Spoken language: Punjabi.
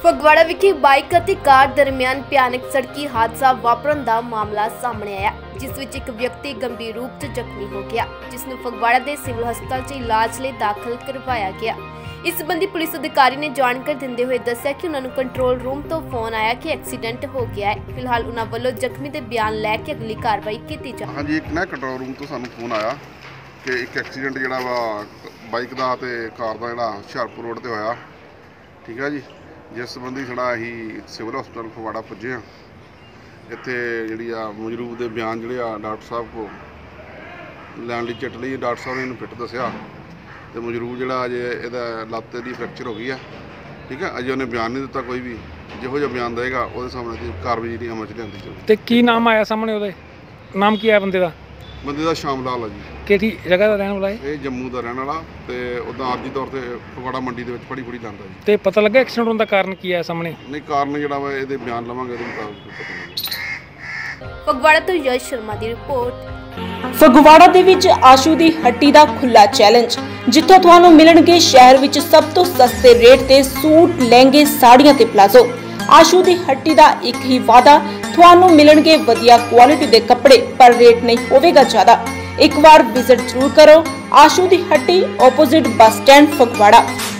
ਫਗਵਾੜਾ ਵਿਖੇ ਬਾਈਕ ਅਤੇ ਕਾਰ ਦਰਮਿਆਨ ਭਿਆਨਕ ਸੜਕੀ ਹਾਦਸਾ ਵਾਪਰਨ ਦਾ ਮਾਮਲਾ ਸਾਹਮਣੇ ਆਇਆ, ਜਿਸ ਵਿੱਚ ਇੱਕ ਵਿਅਕਤੀ ਗੰਭੀਰ ਰੂਪ 'ਚ ਜ਼ਖਮੀ ਹੋ ਗਿਆ, ਜਿਸ ਨੂੰ ਫਗਵਾੜਾ ਦੇ ਸਿਵਲ ਹਸਪਤਾਲ 'ਚ ਇਲਾਜ ਲਈ ਦਾਖਲ ਕਰਵਾਇਆ ਗਿਆ। ਇਸ ਸੰਬੰਧੀ ਪੁਲਿਸ ਅਧਿਕਾਰੀ ਨੇ ਜਾਣਕਾਰੀ ਦਿੰਦੇ ਹੋਏ ਦੱਸਿਆ ਕਿ ਉਹਨਾਂ ਨੂੰ ਕੰਟਰੋਲ ਰੂਮ ਤੋਂ ਫੋਨ ਆਇਆ ਕਿ ਐਕਸੀਡੈਂਟ ਹੋ ਗਿਆ ਹੈ। ਫਿਲਹਾਲ ਉਹਨਾਂ ਵੱਲੋਂ ਜ਼ਖਮੀ ਦੇ ਬਿਆਨ ਲੈ ਕੇ ਅਗਲੀ ਕਾਰਵਾਈ ਕੀਤੀ ਜਾ ਰਹੀ ਹੈ। ਹਾਂਜੀ, ਇੱਕ ਨਾ ਕੰਟਰੋਲ ਰੂਮ ਤੋਂ ਸਾਨੂੰ ਫੋਨ ਆਇਆ ਕਿ ਇੱਕ ਐਕਸੀਡੈਂਟ ਜਿਹੜਾ ਵਾ ਬਾਈਕ ਦਾ ਤੇ ਕਾਰ ਦਾ ਜਿਹੜਾ ਹੁਸ਼ਿਆਰਪੁਰ ਰੋਡ ਤੇ ਹੋਇਆ। ਠੀਕ ਹੈ ਜੀ, ਜਿਸ ਸੰਬੰਧੀ ਸਾਡਾ ਅਸੀਂ ਸਿਵਲ ਹਸਪਤਾਲ ਫਗਵਾੜਾ ਪੁੱਜੇ ਹਾਂ। ਇੱਥੇ ਜਿਹੜੀ ਆ ਮਜਰੂਬ ਦੇ ਬਿਆਨ ਜਿਹੜੇ ਆ ਡਾਕਟਰ ਸਾਹਿਬ ਕੋ ਲੈਣ ਲਈ ਚਿੱਟ ਲਈ। ਡਾਕਟਰ ਸਾਹਿਬ ਨੇ ਇਹਨੂੰ ਫਿੱਟ ਦੱਸਿਆ ਤੇ ਮਜਰੂਬ ਜਿਹੜਾ ਅਜੇ ਇਹਦਾ ਲੱਤ ਦੀ ਫ੍ਰੈਕਚਰ ਹੋ ਗਈ ਆ। ਠੀਕ ਹੈ, ਅਜੇ ਉਹਨੇ ਬਿਆਨ ਨਹੀਂ ਦਿੱਤਾ ਕੋਈ ਵੀ। ਜਿਹੋ ਜਿਹਾ ਬਿਆਨ ਦੇਗਾ ਉਹਦੇ ਸਾਹਮਣੇ ਦੀ ਕਾਰਵਾਈ ਜਿਹੜੀ ਅਮਲ 'ਚ ਲਿਆਂਦੀ ਜਾਊਗੀ। ਤੇ ਕੀ ਨਾਮ ਆਇਆ ਸਾਹਮਣੇ? ਉਹਦੇ ਨਾਮ ਕੀ ਆਇਆ ਬੰਦੇ ਦਾ? ਬੰਦੇ ਦਾ ਸ਼ਾਮ ਲਾਲ ਆ ਜੀ। ਕਿਹੜੀ ਜਗ੍ਹਾ ਦਾ ਰਹਿਣ ਵਾਲਾ ਹੈ? ਇਹ ਜੰਮੂ ਦਾ ਰਹਿਣ ਵਾਲਾ ਤੇ ਉੱਦਾਂ ਆਰਜੀ ਤੌਰ ਤੇ ਫਗਵਾੜਾ ਮੰਡੀ ਦੇ ਵਿੱਚ ਫੜੀ ਜਾਂਦਾ ਜੀ। ਤੇ ਪਤਾ ਲੱਗਾ ਐਕਸੀਡੈਂਟ ਹੋਣ ਦਾ ਕਾਰਨ ਕੀ ਆਇਆ ਸਾਹਮਣੇ? ਨਹੀਂ, ਕਾਰਨ ਜਿਹੜਾ ਵਾ ਇਹਦੇ ਬਿਆਨ ਲਵਾਂਗੇ, ਇਹਦੇ ਮੁਤਾਬਕ ਪਤਾ ਲੱਗੇਗਾ। ਫਗਵਾੜਾ ਤੋਂ ਯਸ਼ ਸ਼ਰਮਾ ਦੀ ਰਿਪੋਰਟ। ਫਗਵਾੜਾ ਦੇ ਵਿੱਚ ਆਸ਼ੂ ਦੀ ਹੱਟੀ ਦਾ ਖੁੱਲਾ ਚੈਲੰਜ, ਜਿੱਥੋਂ ਤੁਹਾਨੂੰ ਮਿਲਣਗੇ ਸ਼ਹਿਰ ਵਿੱਚ ਸਭ ਤੋਂ ਸਸਤੇ ਰੇਟ ਤੇ ਸੂਟ, ਲਹਿੰਗੇ, ਸਾੜੀਆਂ ਤੇ ਪਲਾਜ਼ੋ। ਆਸ਼ੂ ਦੀ ਹੱਟੀ ਦਾ ਇੱਕ ਹੀ ਵਾਅਦਾ, ਤੁਹਾਨੂੰ ਮਿਲਣਗੇ ਵਧੀਆ ਕੁਆਲਿਟੀ ਦੇ ਕੱਪੜੇ, ਪਰ ਰੇਟ ਨਹੀਂ ਹੋਵੇਗਾ ਜ਼ਿਆਦਾ। ਇੱਕ ਵਾਰ ਵਿਜ਼ਿਟ ਜ਼ਰੂਰ ਕਰੋ ਆਸ਼ੂ ਦੀ ਹੱਟੀ, ਆਪੋਜ਼ਿਟ ਬੱਸ ਸਟੈਂਡ, ਫਗਵਾੜਾ।